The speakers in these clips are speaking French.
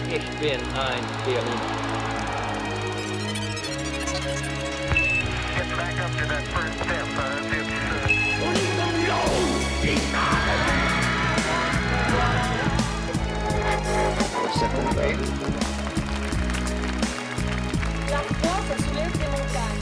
Ich bin ein Berliner. Get back up to that first step. La France soulève des montagnes.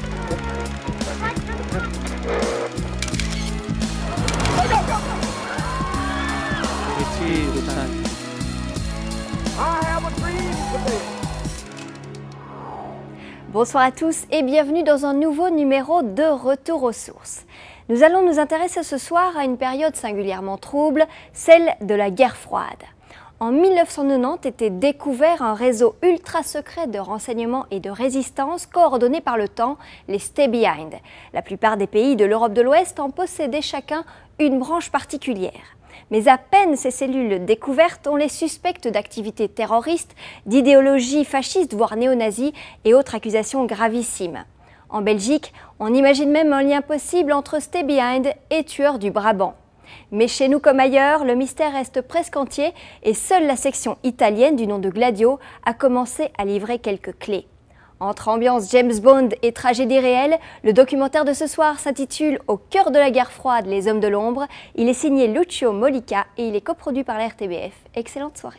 Bonsoir à tous et bienvenue dans un nouveau numéro de Retour aux sources. Nous allons nous intéresser ce soir à une période singulièrement trouble, celle de la guerre froide. En 1990 était découvert un réseau ultra secret de renseignement et de résistance coordonné par l'OTAN, les Stay Behind. La plupart des pays de l'Europe de l'Ouest en possédaient chacun une branche particulière. Mais à peine ces cellules découvertes, on les suspecte d'activités terroristes, d'idéologie fasciste voire néo-nazie et autres accusations gravissimes. En Belgique, on imagine même un lien possible entre Stay Behind et tueurs du Brabant. Mais chez nous comme ailleurs, le mystère reste presque entier et seule la section italienne du nom de Gladio a commencé à livrer quelques clés. Entre ambiance James Bond et tragédie réelle, le documentaire de ce soir s'intitule « Au cœur de la guerre froide, les hommes de l'ombre ». Il est signé Lucio Molica et il est coproduit par la RTBF. Excellente soirée.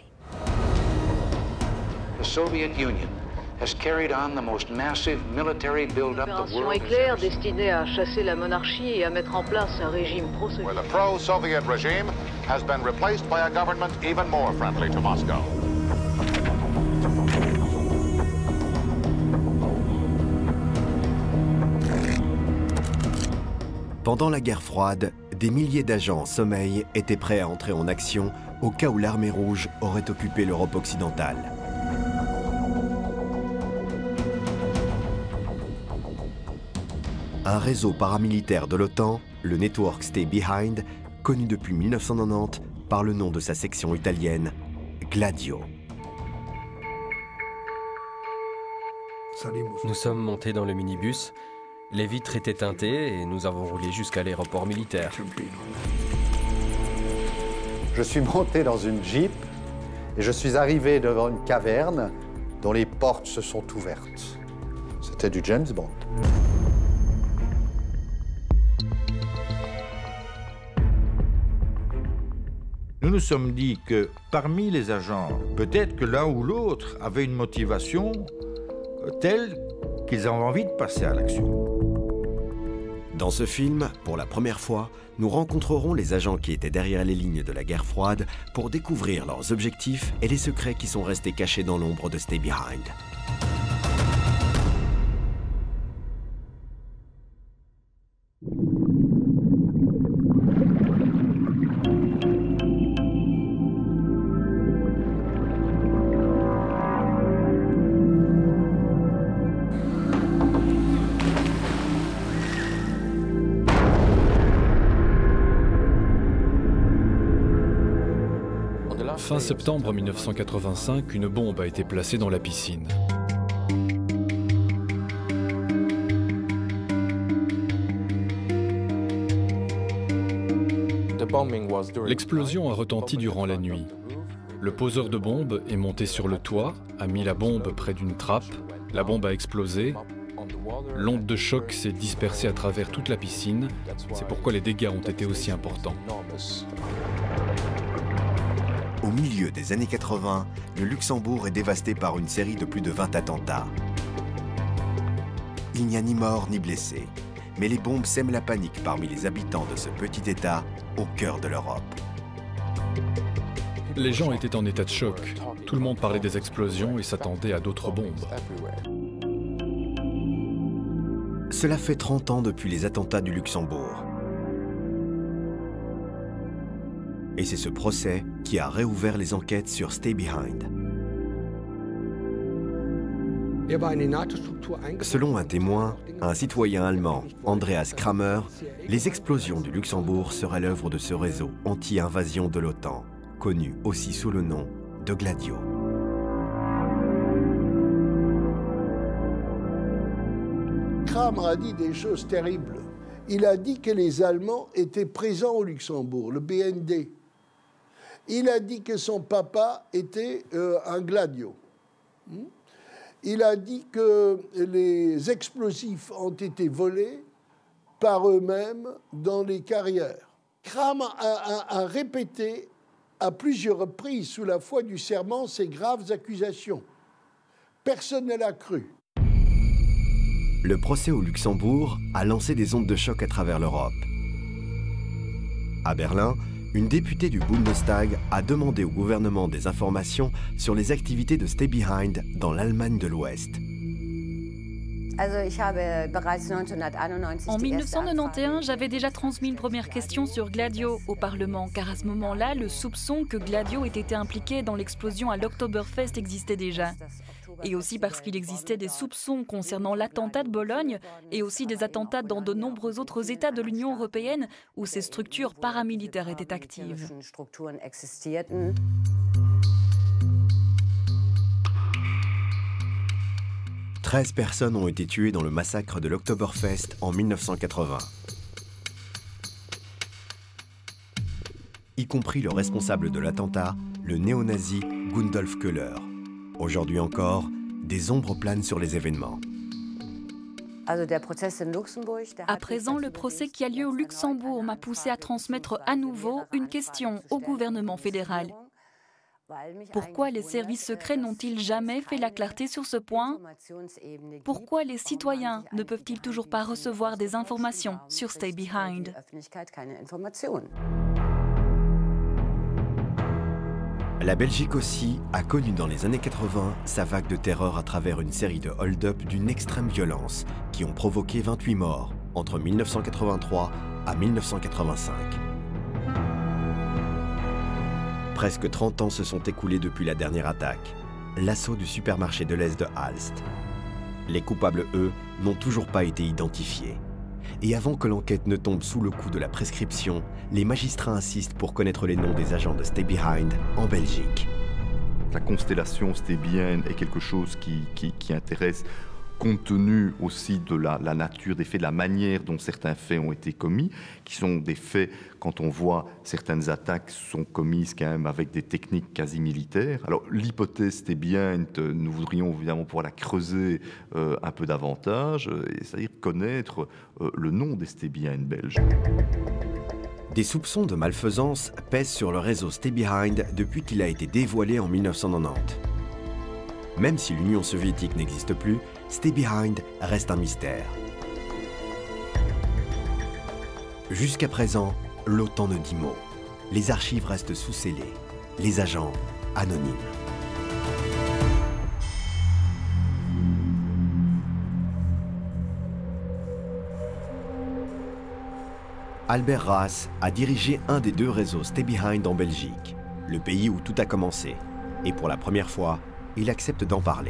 The Soviet Union has carried on the most massive military build-up the Opération world has éclair ever seen. destinée à chasser la monarchie et à mettre en place un régime pro-soviétique. Where the pro-Soviet regime has been replaced by a government even more friendly to Moscow. Pendant la guerre froide, des milliers d'agents en sommeil étaient prêts à entrer en action au cas où l'armée rouge aurait occupé l'Europe occidentale. Un réseau paramilitaire de l'OTAN, le Network Stay Behind, connu depuis 1990 par le nom de sa section italienne, Gladio. Nous sommes montés dans le minibus, les vitres étaient teintées et nous avons roulé jusqu'à l'aéroport militaire. Je suis monté dans une Jeep et je suis arrivé devant une caverne dont les portes se sont ouvertes. C'était du James Bond. Nous nous sommes dit que parmi les agents, peut-être que l'un ou l'autre avait une motivation telle qu'ils avaient envie de passer à l'action. Dans ce film, pour la première fois, nous rencontrerons les agents qui étaient derrière les lignes de la guerre froide pour découvrir leurs objectifs et les secrets qui sont restés cachés dans l'ombre de Stay Behind. Fin septembre 1985, une bombe a été placée dans la piscine. L'explosion a retenti durant la nuit. Le poseur de bombe est monté sur le toit, a mis la bombe près d'une trappe, la bombe a explosé, l'onde de choc s'est dispersée à travers toute la piscine, c'est pourquoi les dégâts ont été aussi importants. Au milieu des années 80, le Luxembourg est dévasté par une série de plus de 20 attentats. Il n'y a ni mort ni blessés, mais les bombes sèment la panique parmi les habitants de ce petit État au cœur de l'Europe. Les gens étaient en état de choc. Tout le monde parlait des explosions et s'attendait à d'autres bombes. Cela fait 30 ans depuis les attentats du Luxembourg. Et c'est ce procès qui a réouvert les enquêtes sur Stay Behind. Selon un témoin, un citoyen allemand, Andreas Kramer, les explosions du Luxembourg seraient l'œuvre de ce réseau anti-invasion de l'OTAN, connu aussi sous le nom de Gladio. Kramer a dit des choses terribles. Il a dit que les Allemands étaient présents au Luxembourg, le BND. Il a dit que son papa était un gladio. Il a dit que les explosifs ont été volés par eux-mêmes dans les carrières. Cram a répété à plusieurs reprises sous la foi du serment ces graves accusations. Personne ne l'a cru. Le procès au Luxembourg a lancé des ondes de choc à travers l'Europe. À Berlin, une députée du Bundestag a demandé au gouvernement des informations sur les activités de Stay Behind dans l'Allemagne de l'Ouest. En 1991, j'avais déjà transmis une première question sur Gladio au Parlement, car à ce moment-là, le soupçon que Gladio ait été impliqué dans l'explosion à l'Oktoberfest existait déjà. Et aussi parce qu'il existait des soupçons concernant l'attentat de Bologne et aussi des attentats dans de nombreux autres États de l'Union européenne où ces structures paramilitaires étaient actives. 13 personnes ont été tuées dans le massacre de l'Oktoberfest en 1980. Y compris le responsable de l'attentat, le néo-nazi Gundolf Köhler. Aujourd'hui encore, des ombres planent sur les événements. À présent, le procès qui a lieu au Luxembourg m'a poussé à transmettre à nouveau une question au gouvernement fédéral. Pourquoi les services secrets n'ont-ils jamais fait la clarté sur ce point? Pourquoi les citoyens ne peuvent-ils toujours pas recevoir des informations sur Stay Behind? La Belgique aussi a connu dans les années 80 sa vague de terreur à travers une série de hold-up d'une extrême violence qui ont provoqué 28 morts entre 1983 à 1985. Presque 30 ans se sont écoulés depuis la dernière attaque, l'assaut du supermarché de l'Est de Aalst. Les coupables, eux, n'ont toujours pas été identifiés. Et avant que l'enquête ne tombe sous le coup de la prescription, les magistrats insistent pour connaître les noms des agents de Stay Behind en Belgique. La constellation Stay Behind est quelque chose qui intéresse, compte tenu aussi de la nature des faits, de la manière dont certains faits ont été commis, qui sont des faits, quand on voit certaines attaques sont commises quand même avec des techniques quasi militaires. Alors l'hypothèse Stay Behind, nous voudrions évidemment pouvoir la creuser un peu davantage, c'est-à-dire connaître le nom des Stay Behind belges. Des soupçons de malfaisance pèsent sur le réseau Stay Behind depuis qu'il a été dévoilé en 1990. Même si l'Union soviétique n'existe plus, Stay Behind reste un mystère. Jusqu'à présent, l'OTAN ne dit mot. Les archives restent sous scellés. Les agents anonymes. Albert Raas a dirigé un des deux réseaux Stay Behind en Belgique, le pays où tout a commencé. Et pour la première fois, il accepte d'en parler.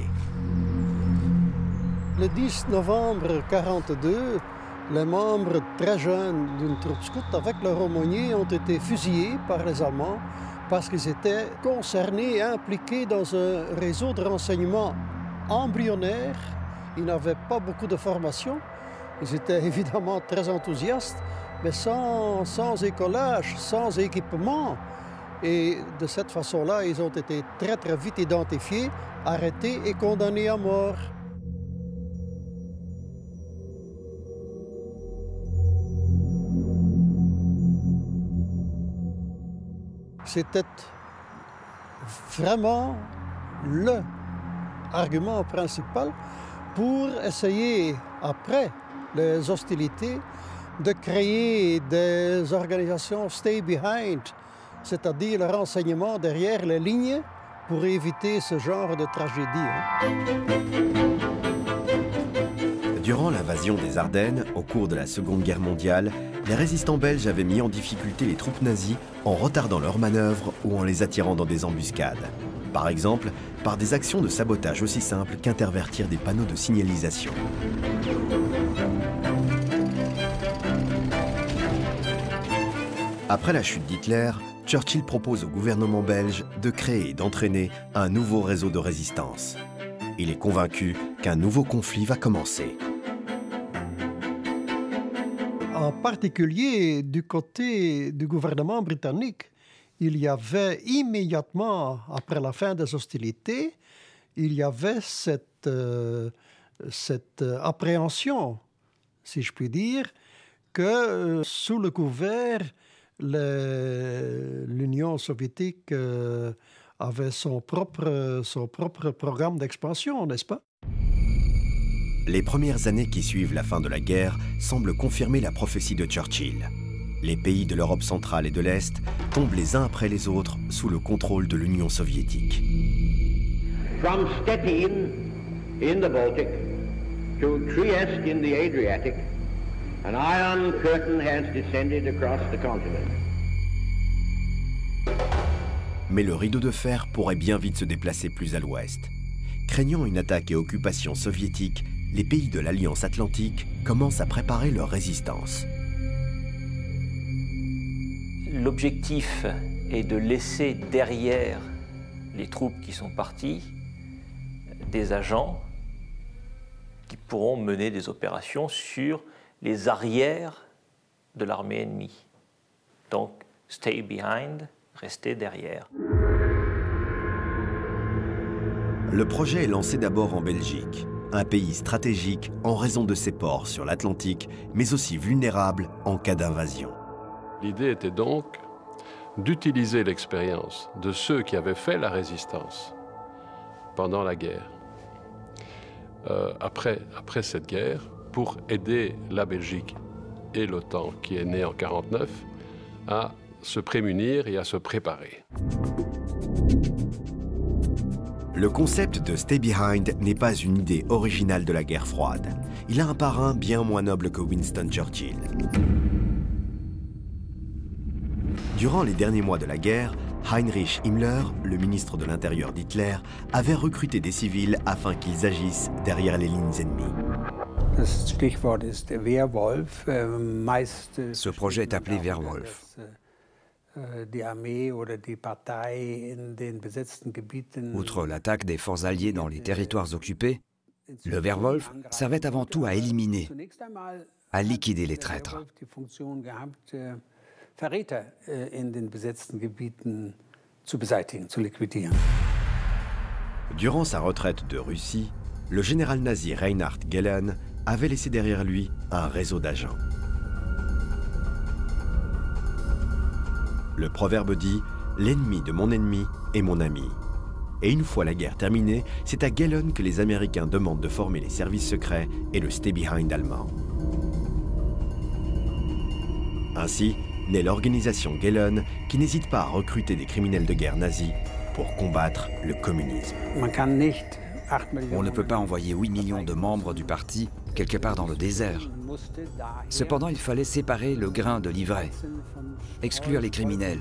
Le 10 novembre 1942, les membres très jeunes d'une troupe scout avec leur aumônier ont été fusillés par les Allemands parce qu'ils étaient concernés et impliqués dans un réseau de renseignement embryonnaire. Ils n'avaient pas beaucoup de formation. Ils étaient évidemment très enthousiastes, mais sans écolage, sans équipement. Et de cette façon-là, ils ont été très très vite identifiés, arrêtés et condamnés à mort. C'était vraiment le argument principal pour essayer, après les hostilités, de créer des organisations Stay Behind, c'est-à-dire le renseignement derrière les lignes pour éviter ce genre de tragédie. Durant l'invasion des Ardennes, au cours de la Seconde Guerre mondiale, les résistants belges avaient mis en difficulté les troupes nazies en retardant leurs manœuvres ou en les attirant dans des embuscades. Par exemple, par des actions de sabotage aussi simples qu'intervertir des panneaux de signalisation. Après la chute d'Hitler, Churchill propose au gouvernement belge de créer et d'entraîner un nouveau réseau de résistance. Il est convaincu qu'un nouveau conflit va commencer. En particulier du côté du gouvernement britannique, il y avait immédiatement, après la fin des hostilités, il y avait cette appréhension, si je puis dire, que sous le couvert, l'Union soviétique avait son propre programme d'expansion, n'est-ce pas? Les premières années qui suivent la fin de la guerre semblent confirmer la prophétie de Churchill. Les pays de l'Europe centrale et de l'Est tombent les uns après les autres sous le contrôle de l'Union soviétique. From Stettin in the Baltic to Trieste in the Adriatic, an iron curtain has descended across the continent. Mais le rideau de fer pourrait bien vite se déplacer plus à l'ouest. Craignant une attaque et occupation soviétique, les pays de l'Alliance Atlantique commencent à préparer leur résistance. L'objectif est de laisser derrière les troupes qui sont parties des agents qui pourront mener des opérations sur les arrières de l'armée ennemie. Donc, stay behind, rester derrière. Le projet est lancé d'abord en Belgique, un pays stratégique en raison de ses ports sur l'Atlantique, mais aussi vulnérable en cas d'invasion. L'idée était donc d'utiliser l'expérience de ceux qui avaient fait la résistance pendant la guerre, après cette guerre, pour aider la Belgique et l'OTAN, qui est née en 1949, à se prémunir et à se préparer. Le concept de Stay Behind n'est pas une idée originale de la guerre froide. Il a un parrain bien moins noble que Winston Churchill. Durant les derniers mois de la guerre, Heinrich Himmler, le ministre de l'Intérieur d'Hitler, avait recruté des civils afin qu'ils agissent derrière les lignes ennemies. Ce projet est appelé Wehrwolf. Outre l'attaque des forces alliées dans les territoires occupés, le Wehrwolf servait avant tout à éliminer, à liquider les traîtres. Durant sa retraite de Russie, le général nazi Reinhard Gehlen avait laissé derrière lui un réseau d'agents. Le proverbe dit « L'ennemi de mon ennemi est mon ami ». Et une fois la guerre terminée, c'est à Gehlen que les Américains demandent de former les services secrets et le Stay Behind allemand. Ainsi naît l'organisation Gehlen, qui n'hésite pas à recruter des criminels de guerre nazis pour combattre le communisme. On ne peut pas envoyer 8 millions de membres du parti quelque part dans le désert. Cependant, il fallait séparer le grain de l'ivraie, exclure les criminels.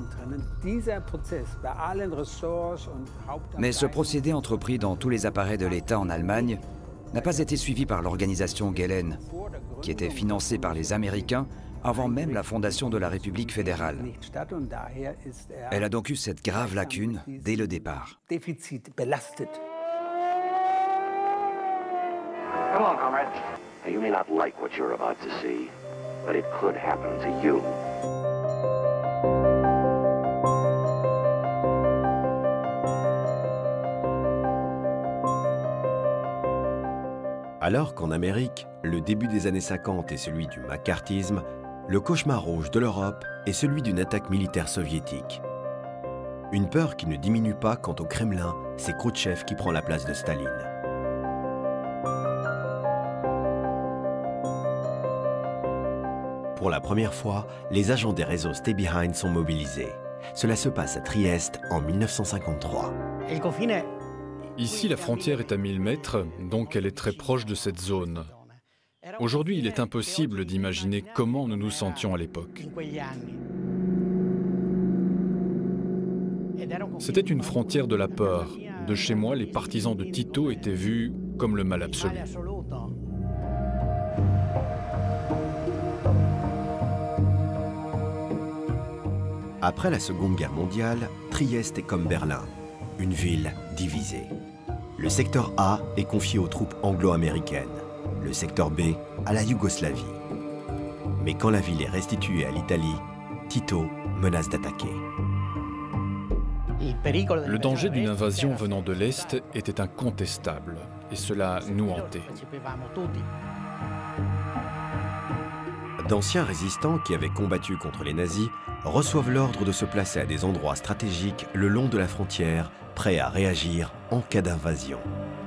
Mais ce procédé entrepris dans tous les appareils de l'État en Allemagne n'a pas été suivi par l'organisation Gehlen, qui était financée par les Américains avant même la fondation de la République fédérale. Elle a donc eu cette grave lacune dès le départ. Come on, comrades. You may not like what you're about to see, but it could happen to you. Alors qu'en Amérique, le début des années 50 est celui du macartisme, le cauchemar rouge de l'Europe est celui d'une attaque militaire soviétique. Une peur qui ne diminue pas quand au Kremlin, c'est Khrouchtchev qui prend la place de Staline. Pour la première fois, les agents des réseaux Stay Behind sont mobilisés. Cela se passe à Trieste en 1953. Ici, la frontière est à 1000 mètres, donc elle est très proche de cette zone. Aujourd'hui, il est impossible d'imaginer comment nous nous sentions à l'époque. C'était une frontière de la peur. De chez moi, les partisans de Tito étaient vus comme le mal absolu. Après la Seconde Guerre mondiale, Trieste est comme Berlin, une ville divisée. Le secteur A est confié aux troupes anglo-américaines, le secteur B à la Yougoslavie. Mais quand la ville est restituée à l'Italie, Tito menace d'attaquer. Le danger d'une invasion venant de l'Est était incontestable, et cela nous hantait. D'anciens résistants qui avaient combattu contre les nazis reçoivent l'ordre de se placer à des endroits stratégiques le long de la frontière, prêts à réagir en cas d'invasion.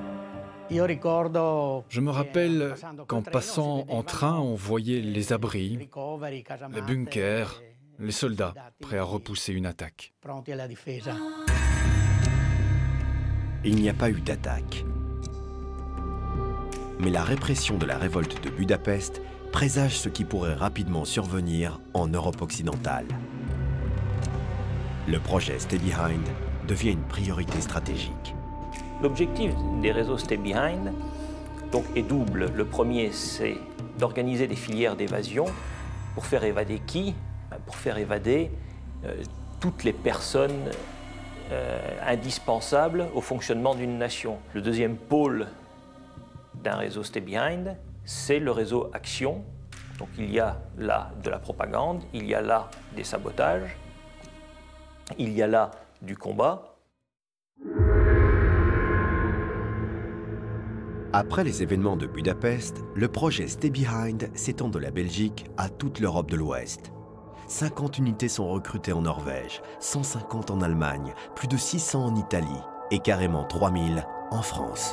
Je me rappelle qu'en passant en train, on voyait les abris, les bunkers, les soldats prêts à repousser une attaque. Il n'y a pas eu d'attaque. Mais la répression de la révolte de Budapest présage ce qui pourrait rapidement survenir en Europe occidentale. Le projet Stay Behind devient une priorité stratégique. L'objectif des réseaux Stay Behind donc, est double. Le premier, c'est d'organiser des filières d'évasion pour faire évader qui? Pour faire évader toutes les personnes indispensables au fonctionnement d'une nation. Le deuxième pôle d'un réseau Stay Behind, c'est le réseau Action. Donc il y a là de la propagande, il y a là des sabotages, il y a là du combat. Après les événements de Budapest, le projet Stay Behind s'étend de la Belgique à toute l'Europe de l'Ouest. 50 unités sont recrutées en Norvège, 150 en Allemagne, plus de 600 en Italie et carrément 3000 en France.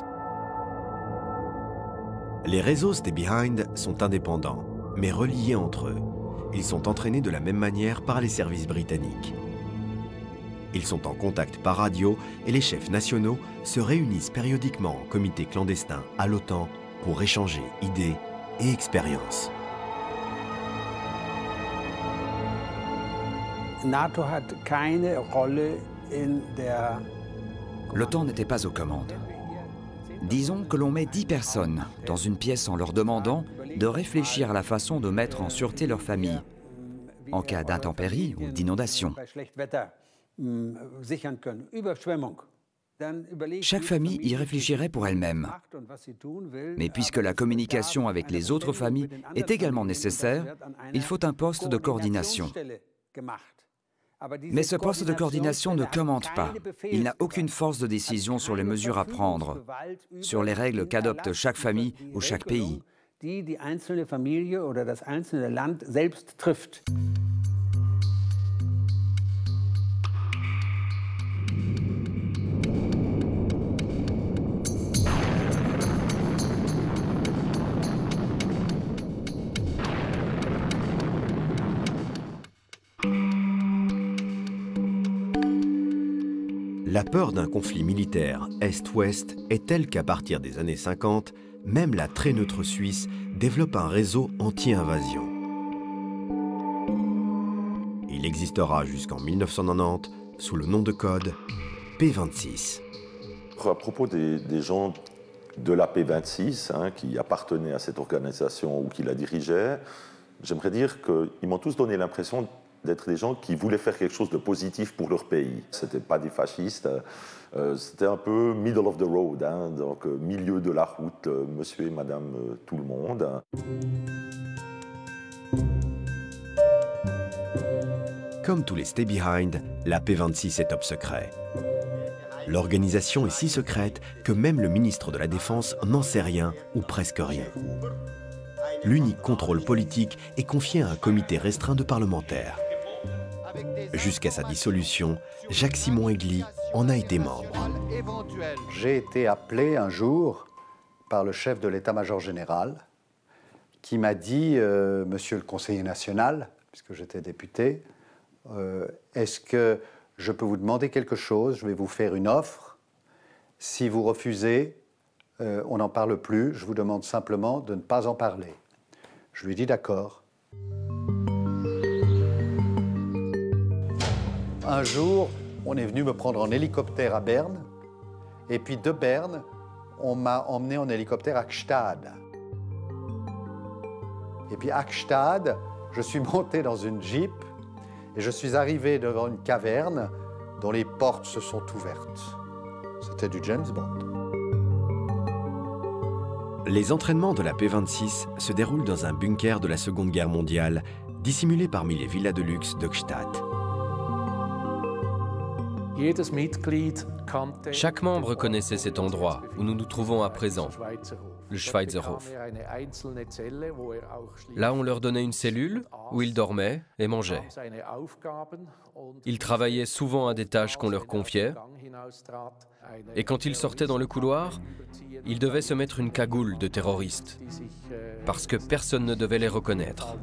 Les réseaux Stay Behind sont indépendants, mais reliés entre eux. Ils sont entraînés de la même manière par les services britanniques. Ils sont en contact par radio et les chefs nationaux se réunissent périodiquement en comité clandestin à l'OTAN pour échanger idées et expériences. L'OTAN n'était pas aux commandes. Disons que l'on met 10 personnes dans une pièce en leur demandant de réfléchir à la façon de mettre en sûreté leur famille en cas d'intempéries ou d'inondation. Chaque famille y réfléchirait pour elle-même. Mais puisque la communication avec les autres familles est également nécessaire, il faut un poste de coordination. Mais ce poste de coordination ne commande pas. Il n'a aucune force de décision sur les mesures à prendre, sur les règles qu'adopte chaque famille ou chaque pays. La peur d'un conflit militaire Est-Ouest est telle qu'à partir des années 50, même la très neutre Suisse développe un réseau anti-invasion. Il existera jusqu'en 1990 sous le nom de code P26. À propos des gens de la P26 qui appartenaient à cette organisation ou qui la dirigeaient, j'aimerais dire qu'ils m'ont tous donné l'impression d'être des gens qui voulaient faire quelque chose de positif pour leur pays. Ce n'étaient pas des fascistes, c'était un peu middle of the road, donc milieu de la route, monsieur et madame tout le monde. Comme tous les Stay Behind, la P26 est top secret. L'organisation est si secrète que même le ministre de la Défense n'en sait rien ou presque rien. L'unique contrôle politique est confié à un comité restreint de parlementaires. Jusqu'à sa dissolution, Jacques-Simon Aigli en a été membre. J'ai été appelé un jour par le chef de l'état-major général qui m'a dit, monsieur le conseiller national, puisque j'étais député, est-ce que je peux vous demander quelque chose? Je vais vous faire une offre. Si vous refusez, on n'en parle plus. Je vous demande simplement de ne pas en parler. Je lui ai dit d'accord. Un jour, on est venu me prendre en hélicoptère à Berne. Et puis de Berne, on m'a emmené en hélicoptère à Gstaad. Et puis à Gstaad, je suis monté dans une Jeep et je suis arrivé devant une caverne dont les portes se sont ouvertes. C'était du James Bond. Les entraînements de la P26 se déroulent dans un bunker de la Seconde Guerre mondiale, dissimulé parmi les villas de luxe de Gstaad. Chaque membre connaissait cet endroit où nous nous trouvons à présent, le Schweizerhof. Là, on leur donnait une cellule où ils dormaient et mangeaient. Ils travaillaient souvent à des tâches qu'on leur confiait. Et quand ils sortaient dans le couloir, ils devaient se mettre une cagoule de terroristes, parce que personne ne devait les reconnaître.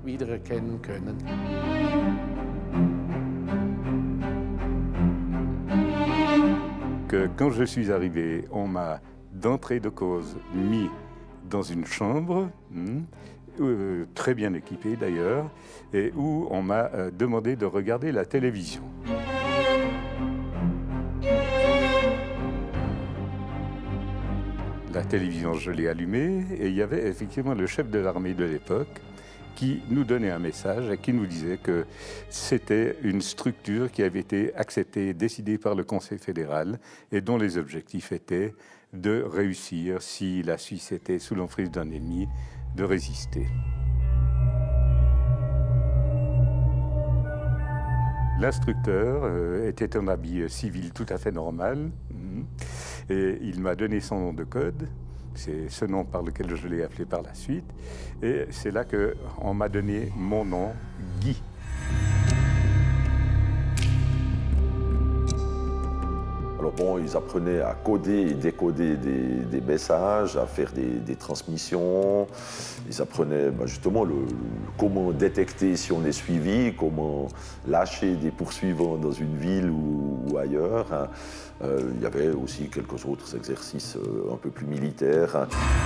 Quand je suis arrivé, on m'a d'entrée de cause mis dans une chambre, très bien équipée d'ailleurs, et où on m'a demandé de regarder la télévision. La télévision, je l'ai allumée, et il y avait effectivement le chef de l'armée de l'époque qui nous donnait un message et qui nous disait que c'était une structure qui avait été acceptée et décidée par le Conseil fédéral et dont les objectifs étaient de réussir, si la Suisse était sous l'emprise d'un ennemi, de résister. L'instructeur était en habit civil tout à fait normal et il m'a donné son nom de code. C'est ce nom par lequel je l'ai appelé par la suite. Et c'est là qu'on m'a donné mon nom, Guy. Alors bon, ils apprenaient à coder et décoder des messages, à faire des transmissions. Ils apprenaient justement comment détecter si on est suivi, comment lâcher des poursuivants dans une ville ou ailleurs. Il y avait aussi quelques autres exercices un peu plus militaires.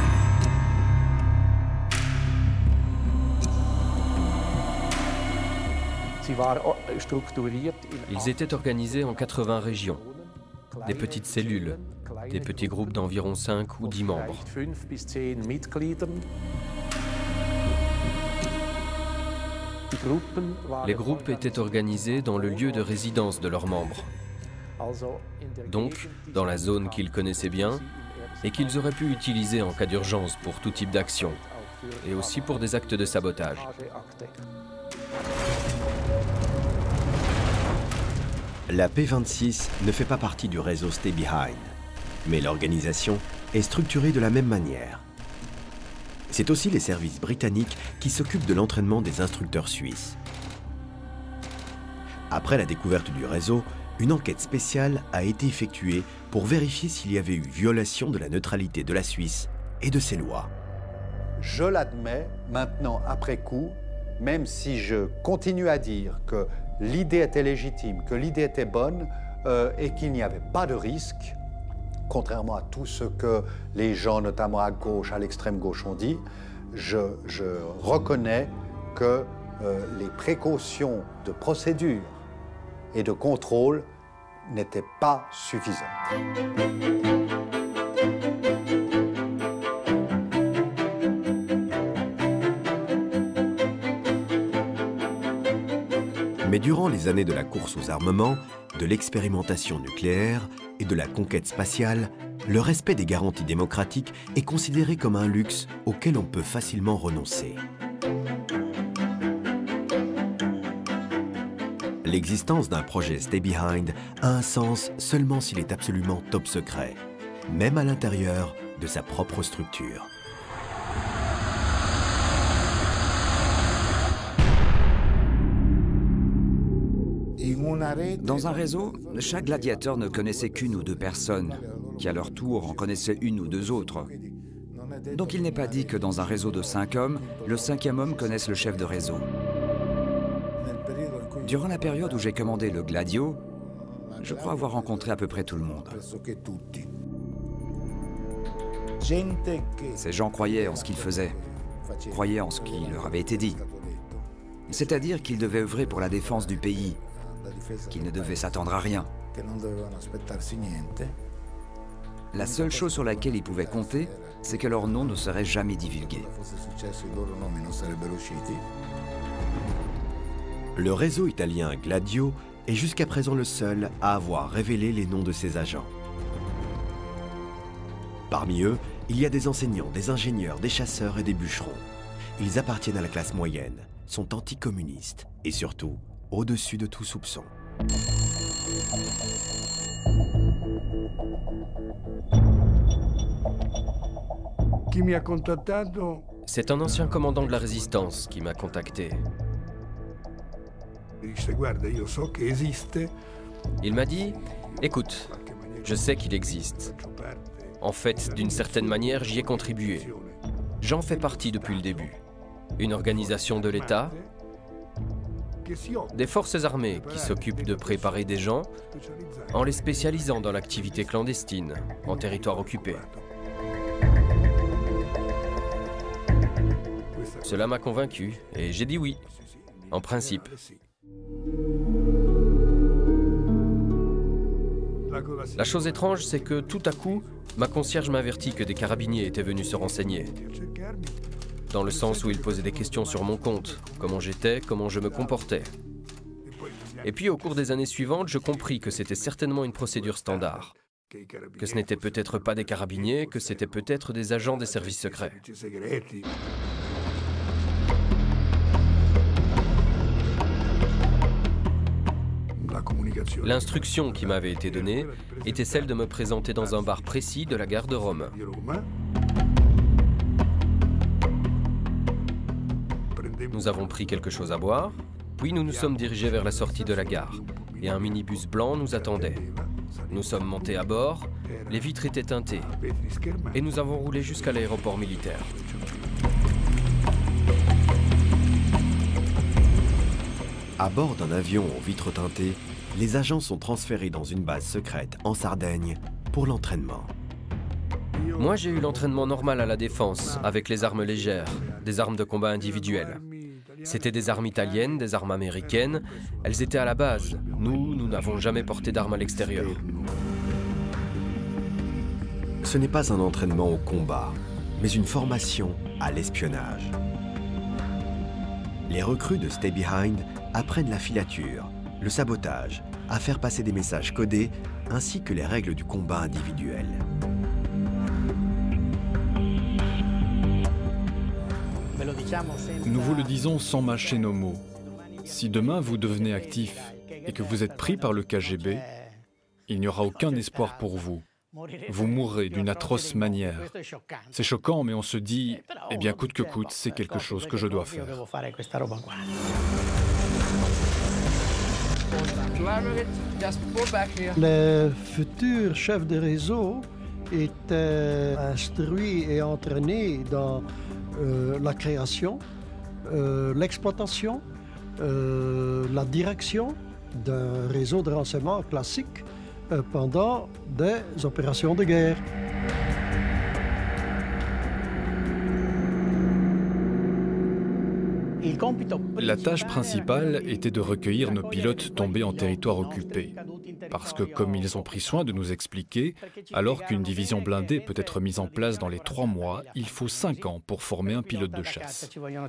Ils étaient organisés en 80 régions. Des petites cellules, des petits groupes d'environ 5 ou 10 membres. Les groupes étaient organisés dans le lieu de résidence de leurs membres, donc dans la zone qu'ils connaissaient bien et qu'ils auraient pu utiliser en cas d'urgence pour tout type d'action, et aussi pour des actes de sabotage. La P26 ne fait pas partie du réseau Stay Behind, mais l'organisation est structurée de la même manière. C'est aussi les services britanniques qui s'occupent de l'entraînement des instructeurs suisses. Après la découverte du réseau, une enquête spéciale a été effectuée pour vérifier s'il y avait eu violation de la neutralité de la Suisse et de ses lois. Je l'admets maintenant, après coup, même si je continue à dire que l'idée était légitime, que l'idée était bonne et qu'il n'y avait pas de risque, contrairement à tout ce que les gens, notamment à gauche, à l'extrême gauche, ont dit, je reconnais que les précautions de procédure et de contrôle n'étaient pas suffisantes. Mais durant les années de la course aux armements, de l'expérimentation nucléaire et de la conquête spatiale, le respect des garanties démocratiques est considéré comme un luxe auquel on peut facilement renoncer. L'existence d'un projet Stay Behind a un sens seulement s'il est absolument top secret, même à l'intérieur de sa propre structure. Dans un réseau, chaque gladiateur ne connaissait qu'une ou deux personnes, qui à leur tour en connaissaient une ou deux autres. Donc il n'est pas dit que dans un réseau de 5 hommes, le 5e homme connaisse le chef de réseau. Durant la période où j'ai commandé le Gladio, je crois avoir rencontré à peu près tout le monde. Ces gens croyaient en ce qu'ils faisaient, croyaient en ce qui leur avait été dit. C'est-à-dire qu'ils devaient œuvrer pour la défense du pays, qu'ils ne devaient s'attendre à rien. La seule chose sur laquelle ils pouvaient compter, c'est que leur nom ne serait jamais divulgué. Le réseau italien Gladio est jusqu'à présent le seul à avoir révélé les noms de ses agents. Parmi eux, il y a des enseignants, des ingénieurs, des chasseurs et des bûcherons. Ils appartiennent à la classe moyenne, sont anticommunistes et surtout au-dessus de tout soupçon. C'est un ancien commandant de la résistance qui m'a contacté. Il m'a dit, écoute, je sais qu'il existe. En fait, d'une certaine manière, j'y ai contribué. J'en fais partie depuis le début. Une organisation de l'État, des forces armées qui s'occupent de préparer des gens en les spécialisant dans l'activité clandestine, en territoire occupé. Cela m'a convaincu et j'ai dit oui, en principe. La chose étrange, c'est que tout à coup, ma concierge m'avertit que des carabiniers étaient venus se renseigner. Dans le sens où ils posaient des questions sur mon compte, comment j'étais, comment je me comportais. Et puis au cours des années suivantes, je compris que c'était certainement une procédure standard. Que ce n'était peut-être pas des carabiniers, que c'était peut-être des agents des services secrets. L'instruction qui m'avait été donnée était celle de me présenter dans un bar précis de la gare de Rome. Nous avons pris quelque chose à boire, puis nous nous sommes dirigés vers la sortie de la gare, et un minibus blanc nous attendait. Nous sommes montés à bord, les vitres étaient teintées, et nous avons roulé jusqu'à l'aéroport militaire. À bord d'un avion aux vitres teintées, les agents sont transférés dans une base secrète en Sardaigne pour l'entraînement. Moi, j'ai eu l'entraînement normal à la défense, avec les armes légères, des armes de combat individuelles. C'était des armes italiennes, des armes américaines. Elles étaient à la base. Nous n'avons jamais porté d'armes à l'extérieur. Ce n'est pas un entraînement au combat, mais une formation à l'espionnage. Les recrues de Stay Behind apprennent la filature, le sabotage, à faire passer des messages codés, ainsi que les règles du combat individuel. Nous vous le disons sans mâcher nos mots. Si demain vous devenez actif et que vous êtes pris par le KGB, il n'y aura aucun espoir pour vous. Vous mourrez d'une atroce manière. C'est choquant, mais on se dit, eh bien, coûte que coûte, c'est quelque chose que je dois faire. Les futurs chefs de réseau étaient instruits et entraînés dans la création, l'exploitation, la direction d'un réseau de renseignement classique pendant des opérations de guerre. La tâche principale était de recueillir nos pilotes tombés en territoire occupé. Parce que, comme ils ont pris soin de nous expliquer, alors qu'une division blindée peut être mise en place dans les 3 mois, il faut 5 ans pour former un pilote de chasse.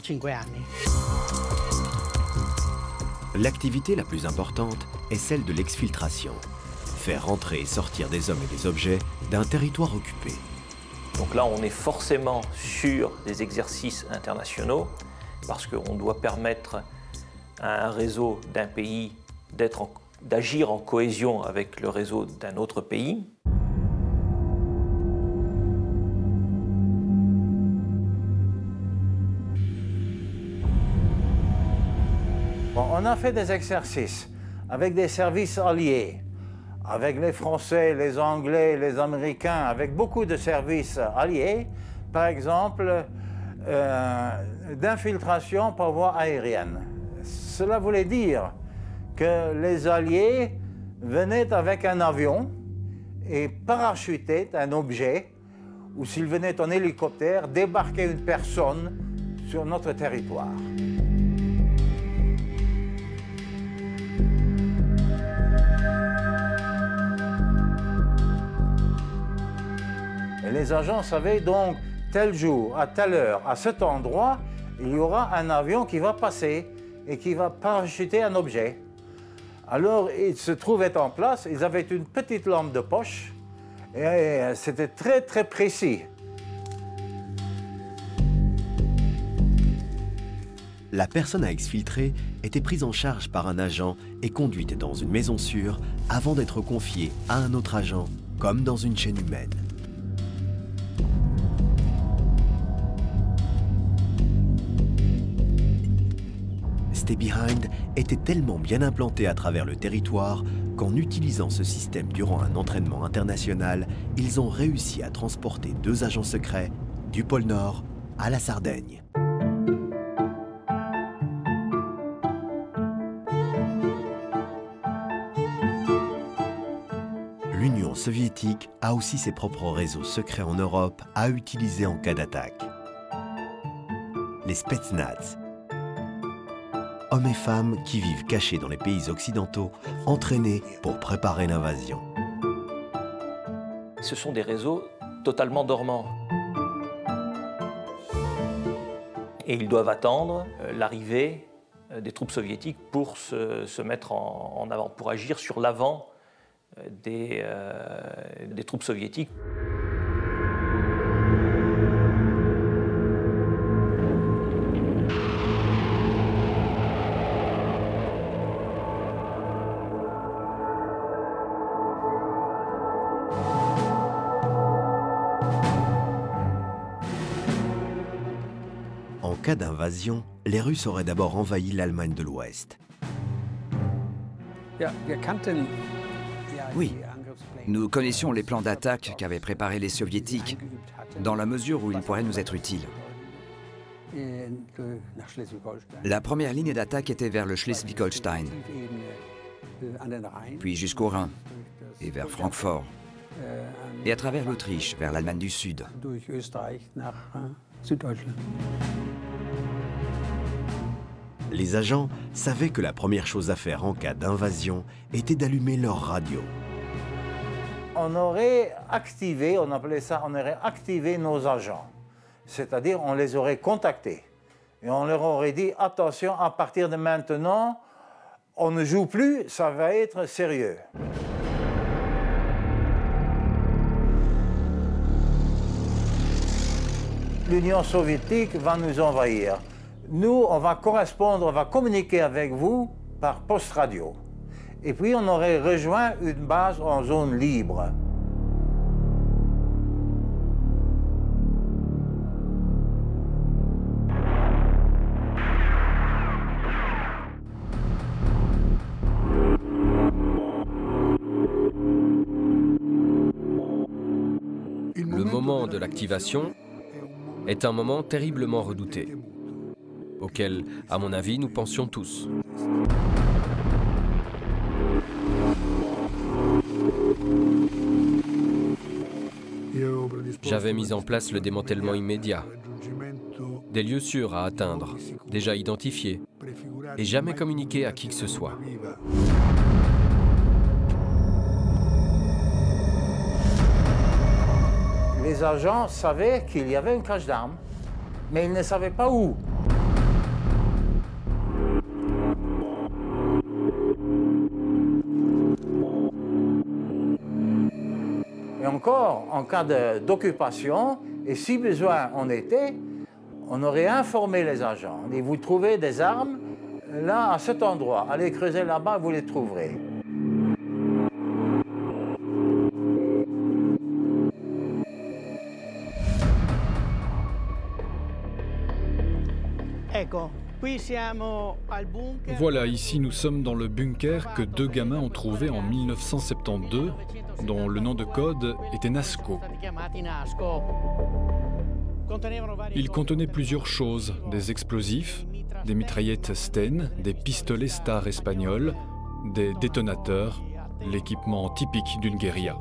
L'activité la plus importante est celle de l'exfiltration. Faire rentrer et sortir des hommes et des objets d'un territoire occupé. Donc là, on est forcément sur des exercices internationaux, parce qu'on doit permettre à un réseau d'un pays d'agir en cohésion avec le réseau d'un autre pays. Bon, on a fait des exercices avec des services alliés, avec les Français, les Anglais, les Américains, avec beaucoup de services alliés, par exemple, d'infiltration par voie aérienne. Cela voulait dire que les Alliés venaient avec un avion et parachutaient un objet, ou s'ils venaient en hélicoptère, débarquaient une personne sur notre territoire. Et les agents savaient donc, tel jour, à telle heure, à cet endroit, il y aura un avion qui va passer et qui va parachuter un objet. Alors, ils se trouvaient en place, ils avaient une petite lampe de poche et c'était très, très précis. la personne à exfiltrer était prise en charge par un agent et conduite dans une maison sûre avant d'être confiée à un autre agent, comme dans une chaîne humaine. Stay Behind était tellement bien implanté à travers le territoire qu'en utilisant ce système durant un entraînement international, ils ont réussi à transporter 2 agents secrets du pôle Nord à la Sardaigne. L'Union soviétique a aussi ses propres réseaux secrets en Europe à utiliser en cas d'attaque. Les Spetsnaz, hommes et femmes qui vivent cachés dans les pays occidentaux, entraînés pour préparer l'invasion. Ce sont des réseaux totalement dormants. Et ils doivent attendre l'arrivée des troupes soviétiques pour se mettre en avant, pour agir sur l'avant des troupes soviétiques. En cas d'invasion, les Russes auraient d'abord envahi l'Allemagne de l'Ouest. Oui, nous connaissions les plans d'attaque qu'avaient préparés les Soviétiques, dans la mesure où ils pourraient nous être utiles. La première ligne d'attaque était vers le Schleswig-Holstein, puis jusqu'au Rhin, et vers Francfort, et à travers l'Autriche, vers l'Allemagne du Sud. Les agents savaient que la première chose à faire en cas d'invasion était d'allumer leur radio. On aurait activé, on appelait ça, on aurait activé nos agents. C'est-à-dire, on les aurait contactés. Et on leur aurait dit, attention, à partir de maintenant, on ne joue plus, ça va être sérieux. L'Union soviétique va nous envahir. Nous, on va correspondre, on va communiquer avec vous par poste radio. Et puis, on aurait rejoint une base en zone libre. Le moment de l'activation est un moment terriblement redouté, auquel, à mon avis, nous pensions tous. J'avais mis en place le démantèlement immédiat, des lieux sûrs à atteindre, déjà identifiés, et jamais communiqués à qui que ce soit. Les agents savaient qu'il y avait une cache d'armes, mais ils ne savaient pas où. Et encore, en cas d'occupation, et si besoin en était, on aurait informé les agents. On dit, vous trouvez des armes, là, à cet endroit, allez creuser là-bas, vous les trouverez. Voilà, ici nous sommes dans le bunker que 2 gamins ont trouvé en 1972, dont le nom de code était Nasco. Il contenait plusieurs choses, des explosifs, des mitraillettes Sten, des pistolets Star espagnols, des détonateurs, l'équipement typique d'une guérilla.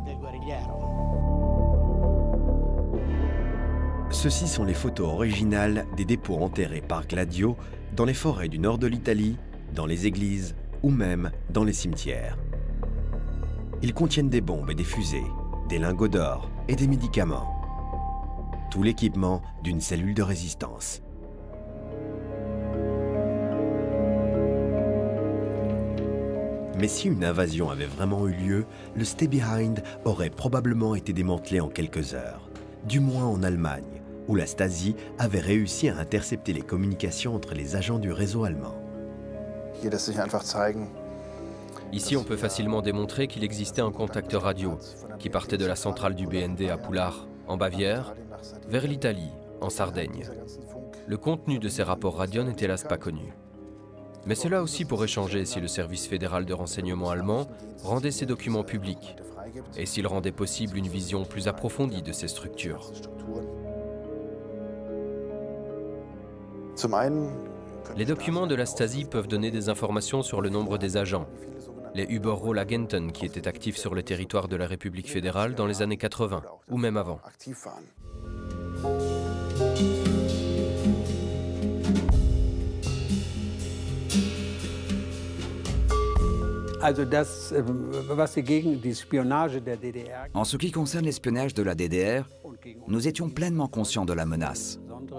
Ceci sont les photos originales des dépôts enterrés par Gladio dans les forêts du nord de l'Italie, dans les églises ou même dans les cimetières. Ils contiennent des bombes et des fusées, des lingots d'or et des médicaments. Tout l'équipement d'une cellule de résistance. Mais si une invasion avait vraiment eu lieu, le Stay Behind aurait probablement été démantelé en quelques heures, du moins en Allemagne, où la Stasi avait réussi à intercepter les communications entre les agents du réseau allemand. Ici, on peut facilement démontrer qu'il existait un contact radio qui partait de la centrale du BND à Pullach, en Bavière, vers l'Italie, en Sardaigne. Le contenu de ces rapports radio n'est hélas pas connu. Mais cela aussi pourrait changer si le service fédéral de renseignement allemand rendait ces documents publics et s'il rendait possible une vision plus approfondie de ces structures. Les documents de la Stasi peuvent donner des informations sur le nombre des agents, les Überrollagenten qui étaient actifs sur le territoire de la République fédérale dans les années 80 ou même avant. En ce qui concerne l'espionnage de la DDR, nous étions pleinement conscients de la menace.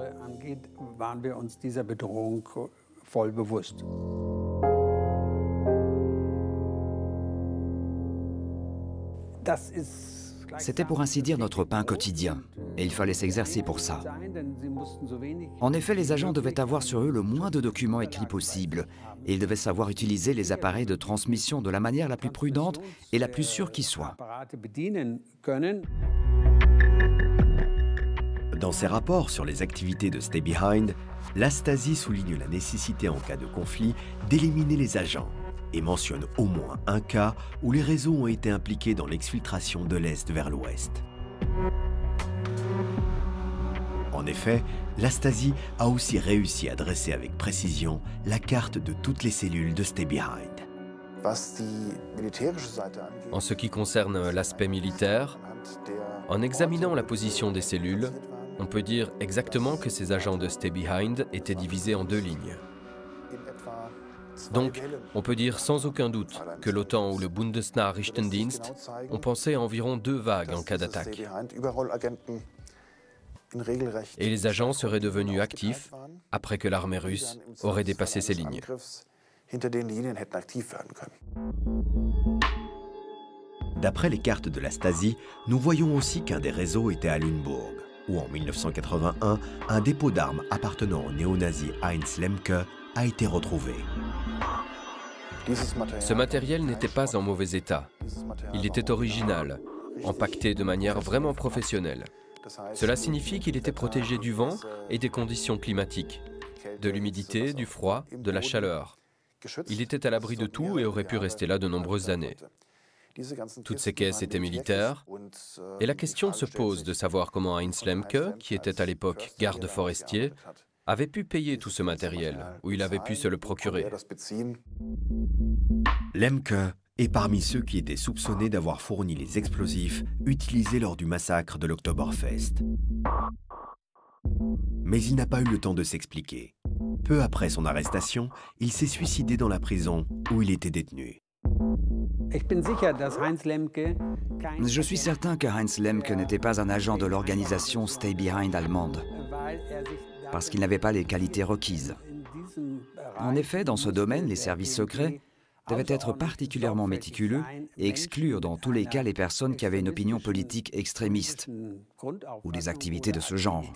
C'était pour ainsi dire notre pain quotidien, et il fallait s'exercer pour ça. En effet, les agents devaient avoir sur eux le moins de documents écrits possible, et ils devaient savoir utiliser les appareils de transmission de la manière la plus prudente et la plus sûre qui soit. Dans ses rapports sur les activités de Stay Behind, la Stasi souligne la nécessité en cas de conflit d'éliminer les agents et mentionne au moins un cas où les réseaux ont été impliqués dans l'exfiltration de l'Est vers l'Ouest. En effet, la Stasi a aussi réussi à dresser avec précision la carte de toutes les cellules de Stay Behind. En ce qui concerne l'aspect militaire, en examinant la position des cellules, on peut dire exactement que ces agents de Stay Behind étaient divisés en deux lignes. Donc, on peut dire sans aucun doute que l'OTAN ou le Bundesnachrichtendienst ont pensé à environ 2 vagues en cas d'attaque. Et les agents seraient devenus actifs après que l'armée russe aurait dépassé ces lignes. D'après les cartes de la Stasi, nous voyons aussi qu'un des réseaux était à Lunebourg, où en 1981, un dépôt d'armes appartenant au néo-nazi Heinz Lemke a été retrouvé. Ce matériel n'était pas en mauvais état. Il était original, empaqueté de manière vraiment professionnelle. Cela signifie qu'il était protégé du vent et des conditions climatiques, de l'humidité, du froid, de la chaleur. Il était à l'abri de tout et aurait pu rester là de nombreuses années. Toutes ces caisses étaient militaires, et la question se pose de savoir comment Heinz Lemke, qui était à l'époque garde forestier, avait pu payer tout ce matériel, où il avait pu se le procurer. Lemke est parmi ceux qui étaient soupçonnés d'avoir fourni les explosifs utilisés lors du massacre de l'Oktoberfest. Mais il n'a pas eu le temps de s'expliquer. Peu après son arrestation, il s'est suicidé dans la prison où il était détenu. Je suis certain que Heinz Lemke n'était pas un agent de l'organisation Stay Behind allemande, parce qu'il n'avait pas les qualités requises. En effet, dans ce domaine, les services secrets devaient être particulièrement méticuleux et exclure dans tous les cas les personnes qui avaient une opinion politique extrémiste ou des activités de ce genre.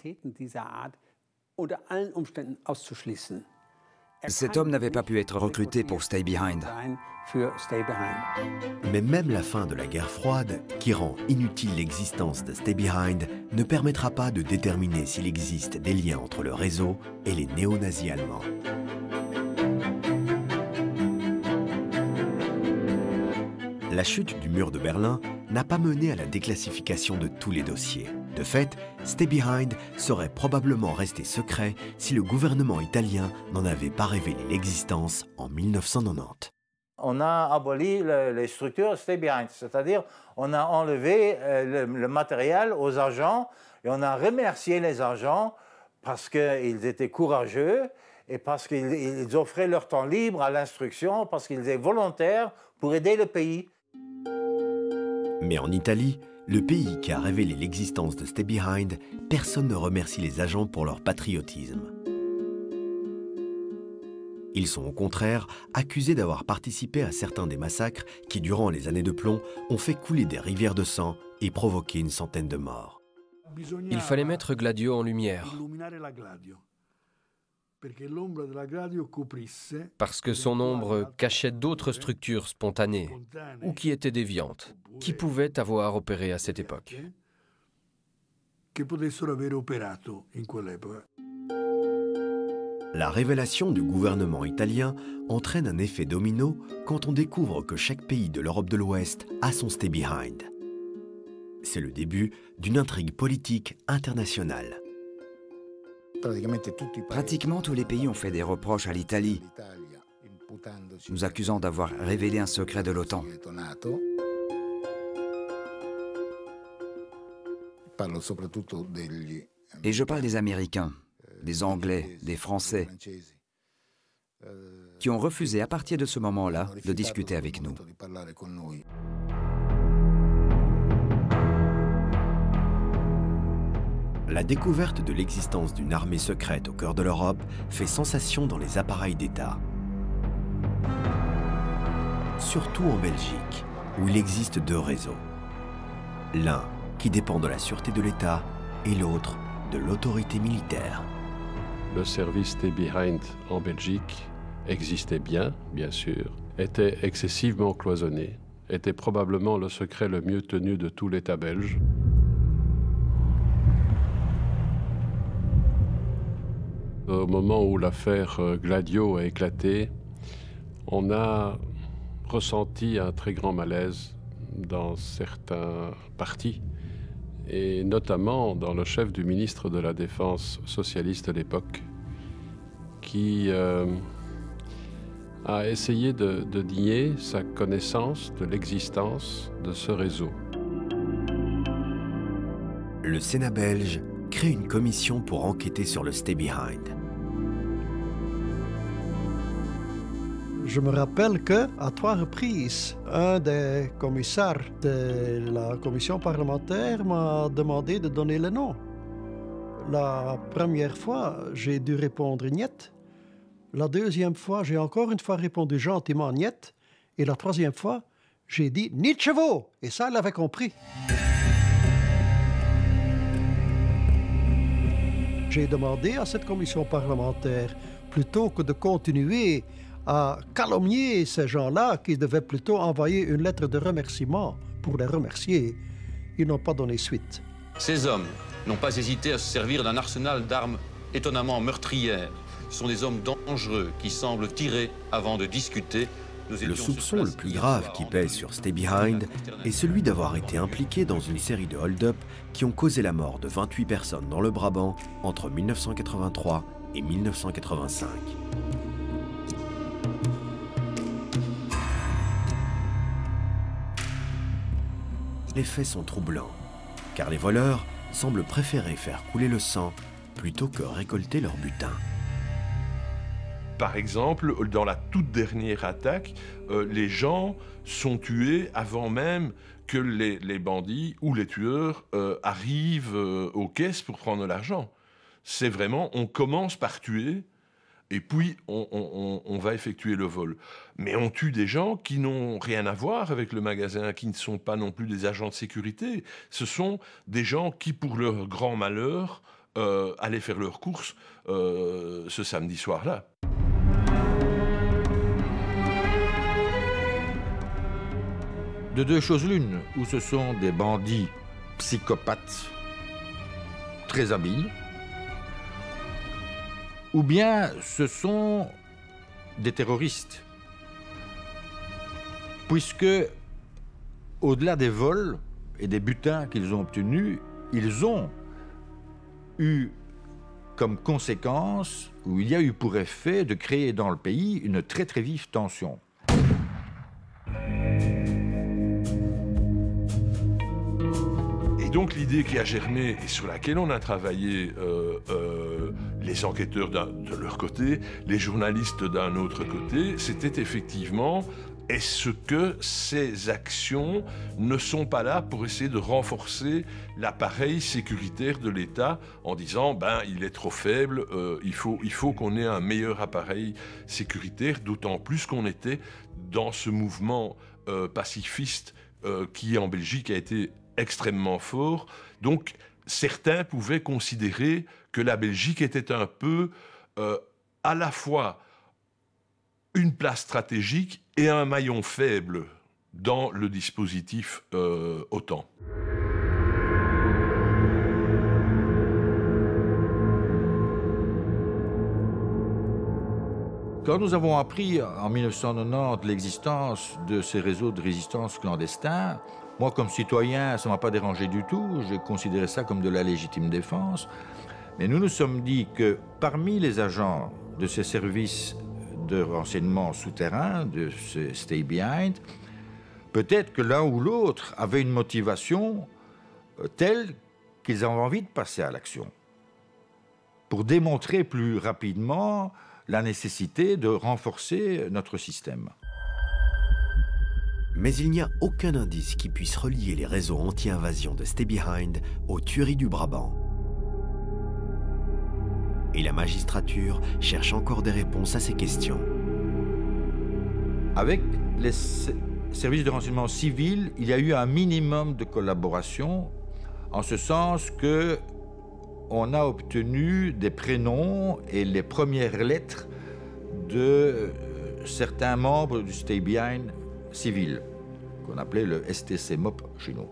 Cet homme n'avait pas pu être recruté pour Stay Behind. Mais même la fin de la guerre froide, qui rend inutile l'existence de Stay Behind, ne permettra pas de déterminer s'il existe des liens entre le réseau et les néo-nazis allemands. La chute du mur de Berlin n'a pas mené à la déclassification de tous les dossiers. De fait, Stay Behind serait probablement resté secret si le gouvernement italien n'en avait pas révélé l'existence en 1990. On a aboli les structures Stay Behind, c'est-à-dire on a enlevé le matériel aux agents et on a remercié les agents parce qu'ils étaient courageux et parce qu'ils offraient leur temps libre à l'instruction, parce qu'ils étaient volontaires pour aider le pays. Mais en Italie, le pays qui a révélé l'existence de Stay Behind, personne ne remercie les agents pour leur patriotisme. Ils sont au contraire accusés d'avoir participé à certains des massacres qui, durant les années de plomb, ont fait couler des rivières de sang et provoqué une centaine de morts. Il fallait mettre Gladio en lumière, parce que son ombre cachait d'autres structures spontanées ou qui étaient déviantes, qui pouvaient avoir opéré à cette époque. La révélation du gouvernement italien entraîne un effet domino quand on découvre que chaque pays de l'Europe de l'Ouest a son stay behind. C'est le début d'une intrigue politique internationale. Pratiquement tous les pays ont fait des reproches à l'Italie, nous accusant d'avoir révélé un secret de l'OTAN. Et je parle des Américains, des Anglais, des Français, qui ont refusé à partir de ce moment-là de discuter avec nous. La découverte de l'existence d'une armée secrète au cœur de l'Europe fait sensation dans les appareils d'État. Surtout en Belgique, où il existe deux réseaux. L'un qui dépend de la sûreté de l'État et l'autre de l'autorité militaire. Le service Stay Behind en Belgique existait bien sûr, était excessivement cloisonné, était probablement le secret le mieux tenu de tout l'État belge. Au moment où l'affaire Gladio a éclaté, on a ressenti un très grand malaise dans certains partis, et notamment dans le chef du ministre de la Défense socialiste de l'époque, qui a essayé de nier sa connaissance de l'existence de ce réseau. Le Sénat belge crée une commission pour enquêter sur le Stay Behind. Je me rappelle qu'à 3 reprises, un des commissaires de la commission parlementaire m'a demandé de donner le nom. La première fois, j'ai dû répondre « niet ». La deuxième fois, j'ai encore une fois répondu gentiment « niet ». Et la troisième fois, j'ai dit « niet chevaux ». Et ça, elle avait compris. J'ai demandé à cette commission parlementaire, plutôt que de continuer à calomnier ces gens-là qui devaient plutôt envoyer une lettre de remerciement pour les remercier. Ils n'ont pas donné suite. Ces hommes n'ont pas hésité à se servir d'un arsenal d'armes étonnamment meurtrières. Ce sont des hommes dangereux qui semblent tirer avant de discuter. Le soupçon le plus grave qui pèse sur Stay Behind est celui d'avoir été impliqué dans une série de hold-up qui ont causé la mort de 28 personnes dans le Brabant entre 1983 et 1985. Les faits sont troublants, car les voleurs semblent préférer faire couler le sang plutôt que récolter leur butin. Par exemple, dans la toute dernière attaque, les gens sont tués avant même que les bandits ou les tueurs arrivent aux caisses pour prendre l'argent. C'est vraiment, on commence par tuer et puis on va effectuer le vol. Mais on tue des gens qui n'ont rien à voir avec le magasin, qui ne sont pas non plus des agents de sécurité. Ce sont des gens qui, pour leur grand malheur, allaient faire leurs courses ce samedi soir-là. De deux choses l'une, où ce sont des bandits psychopathes très habiles, ou bien ce sont des terroristes. Puisque, au-delà des vols et des butins qu'ils ont obtenus, ils ont eu comme conséquence, ou il y a eu pour effet, de créer dans le pays une très très vive tension. Et donc l'idée qui a germé et sur laquelle on a travaillé les enquêteurs de leur côté, les journalistes d'un autre côté, c'était effectivement, est-ce que ces actions ne sont pas là pour essayer de renforcer l'appareil sécuritaire de l'État en disant ben il est trop faible, il faut qu'on ait un meilleur appareil sécuritaire, d'autant plus qu'on était dans ce mouvement pacifiste qui en Belgique a été extrêmement fort. Donc certains pouvaient considérer que la Belgique était un peu à la fois une place stratégique et un maillon faible dans le dispositif OTAN. Quand nous avons appris en 1990 l'existence de ces réseaux de résistance clandestins, moi comme citoyen, ça ne m'a pas dérangé du tout, j'ai considéré ça comme de la légitime défense. Mais nous nous sommes dit que parmi les agents de ces services de renseignement souterrains, de ce Stay Behind, peut-être que l'un ou l'autre avait une motivation telle qu'ils avaient envie de passer à l'action, pour démontrer plus rapidement la nécessité de renforcer notre système. Mais il n'y a aucun indice qui puisse relier les réseaux anti-invasion de Stay Behind aux tueries du Brabant. Et la magistrature cherche encore des réponses à ces questions. Avec les services de renseignement civil, il y a eu un minimum de collaboration, en ce sens que on a obtenu des prénoms et les premières lettres de certains membres du Stay Behind civil, qu'on appelait le STC-MOP chez nous.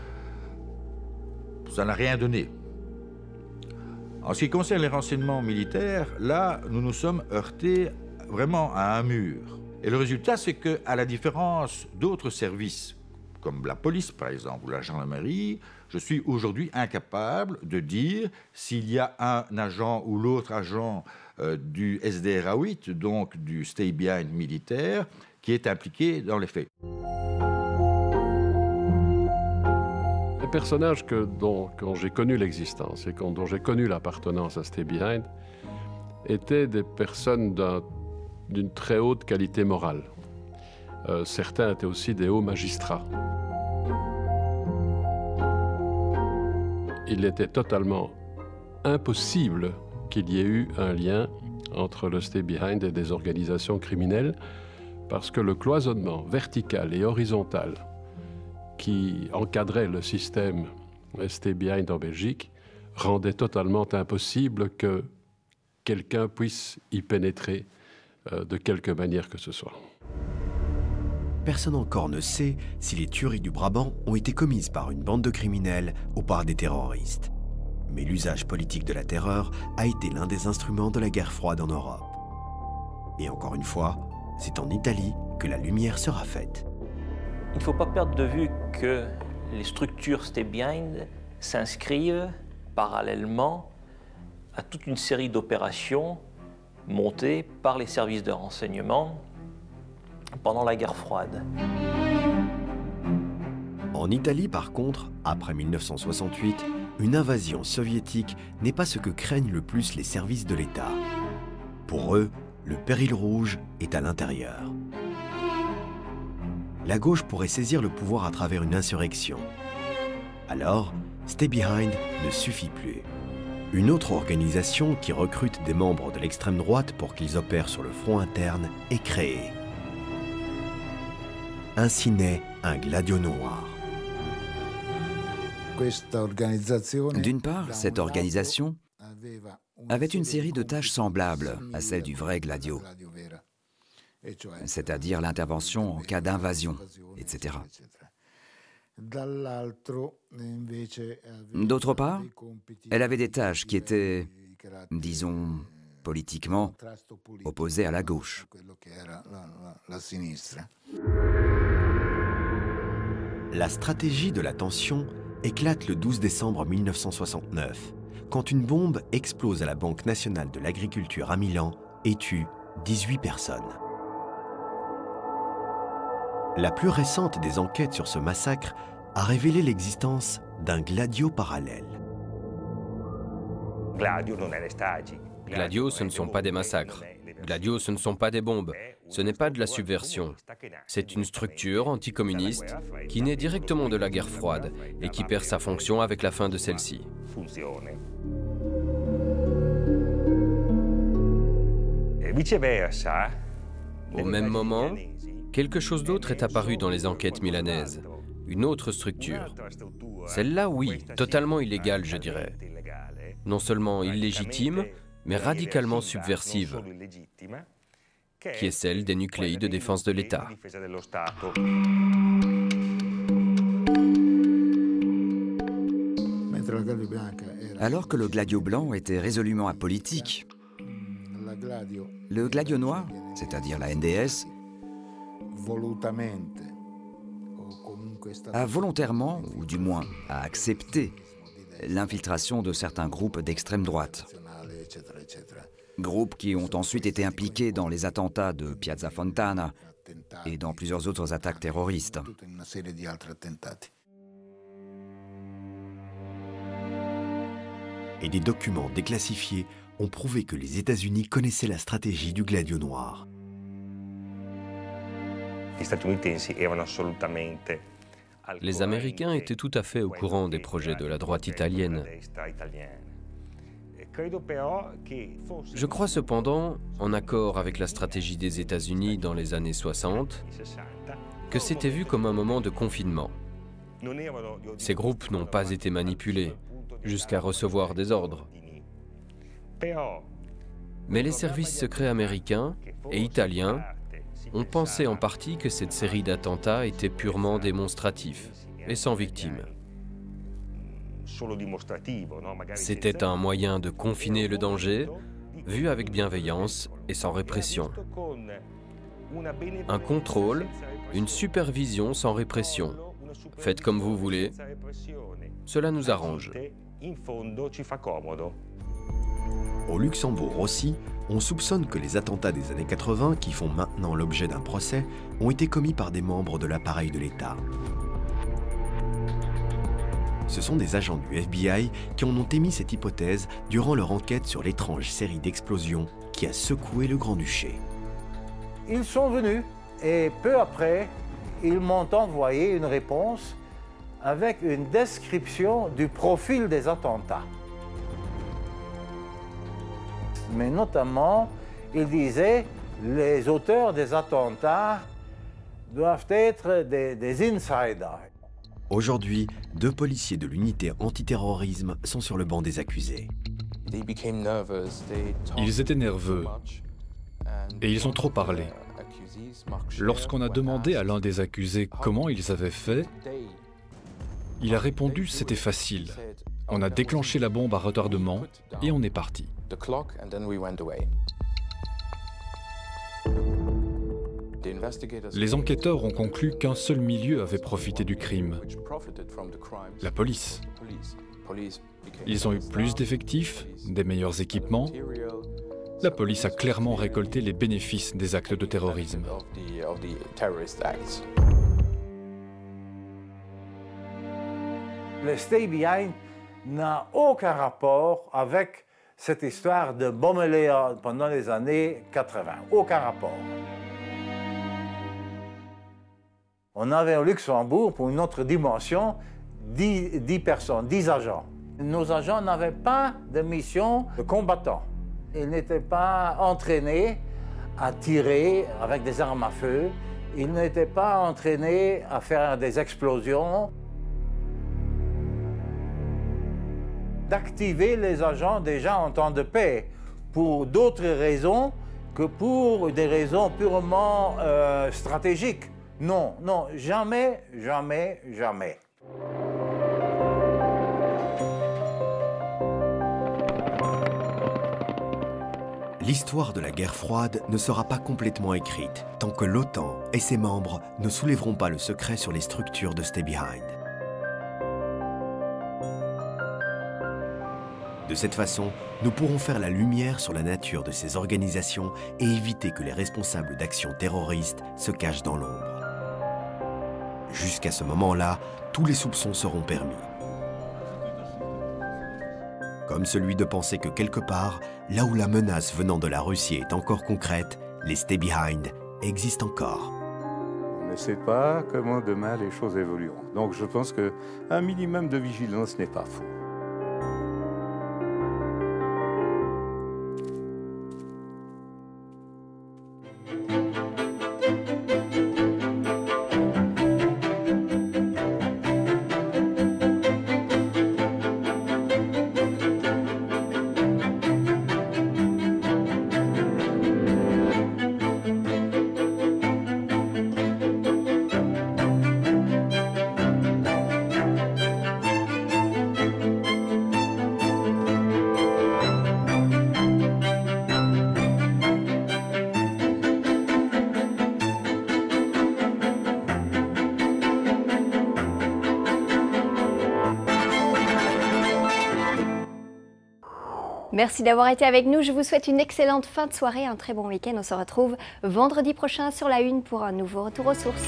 Ça n'a rien donné. En ce qui concerne les renseignements militaires, là, nous nous sommes heurtés vraiment à un mur. Et le résultat, c'est qu'à la différence d'autres services, comme la police par exemple, ou la gendarmerie, je suis aujourd'hui incapable de dire s'il y a un agent ou l'autre agent du SDRA 8, donc du Stay Behind militaire, qui est impliqué dans les faits. Les personnages dont j'ai connu l'existence et dont j'ai connu l'appartenance à Stay Behind étaient des personnes d'une très haute qualité morale. Certains étaient aussi des hauts magistrats. Il était totalement impossible qu'il y ait eu un lien entre le Stay Behind et des organisations criminelles parce que le cloisonnement vertical et horizontal qui encadrait le système Stay Behind en Belgique rendait totalement impossible que quelqu'un puisse y pénétrer de quelque manière que ce soit. Personne encore ne sait si les tueries du Brabant ont été commises par une bande de criminels ou par des terroristes. Mais l'usage politique de la terreur a été l'un des instruments de la guerre froide en Europe. Et encore une fois, c'est en Italie que la lumière sera faite. Il ne faut pas perdre de vue que les structures Stay Behind s'inscrivent parallèlement à toute une série d'opérations montées par les services de renseignement pendant la guerre froide. En Italie, par contre, après 1968, une invasion soviétique n'est pas ce que craignent le plus les services de l'État. Pour eux, le péril rouge est à l'intérieur. La gauche pourrait saisir le pouvoir à travers une insurrection. Alors, Stay Behind ne suffit plus. Une autre organisation qui recrute des membres de l'extrême droite pour qu'ils opèrent sur le front interne est créée. Ainsi naît un Gladio noir. D'une part, cette organisation avait une série de tâches semblables à celles du vrai Gladio, c'est-à-dire l'intervention en cas d'invasion, etc. D'autre part, elle avait des tâches qui étaient, disons, politiquement opposées à la gauche. La stratégie de la tension éclate le 12 décembre 1969, quand une bombe explose à la Banque nationale de l'agriculture à Milan et tue 18 personnes. La plus récente des enquêtes sur ce massacre a révélé l'existence d'un Gladio parallèle. Gladio, ce ne sont pas des massacres. Gladio, ce ne sont pas des bombes. Ce n'est pas de la subversion. C'est une structure anticommuniste qui naît directement de la guerre froide et qui perd sa fonction avec la fin de celle-ci. Au même moment, quelque chose d'autre est apparu dans les enquêtes milanaises. une autre structure. Celle-là, oui, totalement illégale, je dirais. Non seulement illégitime, mais radicalement subversive, qui est celle des nucléi de défense de l'État. Alors que le Gladio blanc était résolument apolitique, le Gladio noir, c'est-à-dire la NDS, a volontairement, ou du moins a accepté, l'infiltration de certains groupes d'extrême droite. Groupes qui ont ensuite été impliqués dans les attentats de Piazza Fontana et dans plusieurs autres attaques terroristes. Et des documents déclassifiés ont prouvé que les États-Unis connaissaient la stratégie du Gladio noir. Les Américains étaient tout à fait au courant des projets de la droite italienne. Je crois cependant, en accord avec la stratégie des États-Unis dans les années 60, que c'était vu comme un moment de confinement. Ces groupes n'ont pas été manipulés jusqu'à recevoir des ordres. Mais les services secrets américains et italiens ont pensé en partie que cette série d'attentats était purement démonstratif et sans victimes. C'était un moyen de confiner le danger, vu avec bienveillance et sans répression. Un contrôle, une supervision sans répression. Faites comme vous voulez, cela nous arrange. Au Luxembourg aussi, on soupçonne que les attentats des années 80, qui font maintenant l'objet d'un procès, ont été commis par des membres de l'appareil de l'État. Ce sont des agents du FBI qui en ont émis cette hypothèse durant leur enquête sur l'étrange série d'explosions qui a secoué le Grand-Duché. Ils sont venus et peu après, ils m'ont envoyé une réponse avec une description du profil des attentats. Mais notamment, ils disaient que les auteurs des attentats doivent être des insiders. Aujourd'hui, 2 policiers de l'unité antiterrorisme sont sur le banc des accusés. Ils étaient nerveux et ils ont trop parlé. Lorsqu'on a demandé à l'un des accusés comment ils avaient fait, il a répondu « c'était facile ». On a déclenché la bombe à retardement et on est parti. Les enquêteurs ont conclu qu'un seul milieu avait profité du crime, la police. Ils ont eu plus d'effectifs, des meilleurs équipements. La police a clairement récolté les bénéfices des actes de terrorisme. Le Stay Behind n'a aucun rapport avec cette histoire de bomber pendant les années 80. Aucun rapport. On avait au Luxembourg, pour une autre dimension, 10 personnes, 10 agents. Nos agents n'avaient pas de mission de combattants. Ils n'étaient pas entraînés à tirer avec des armes à feu. Ils n'étaient pas entraînés à faire des explosions. D'activer les agents déjà en temps de paix pour d'autres raisons que pour des raisons purement stratégiques. Non, non, jamais, jamais, jamais. L'histoire de la guerre froide ne sera pas complètement écrite tant que l'OTAN et ses membres ne soulèveront pas le secret sur les structures de Stay Behind. De cette façon, nous pourrons faire la lumière sur la nature de ces organisations et éviter que les responsables d'actions terroristes se cachent dans l'ombre. Jusqu'à ce moment-là, tous les soupçons seront permis. Comme celui de penser que quelque part, là où la menace venant de la Russie est encore concrète, les Stay Behind existent encore. On ne sait pas comment demain les choses évolueront. Donc je pense qu'un minimum de vigilance n'est pas faux. Merci d'avoir été avec nous. Je vous souhaite une excellente fin de soirée, un très bon week-end. On se retrouve vendredi prochain sur La Une pour un nouveau retour aux sources.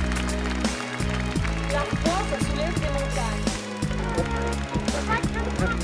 La France soulève des montagnes.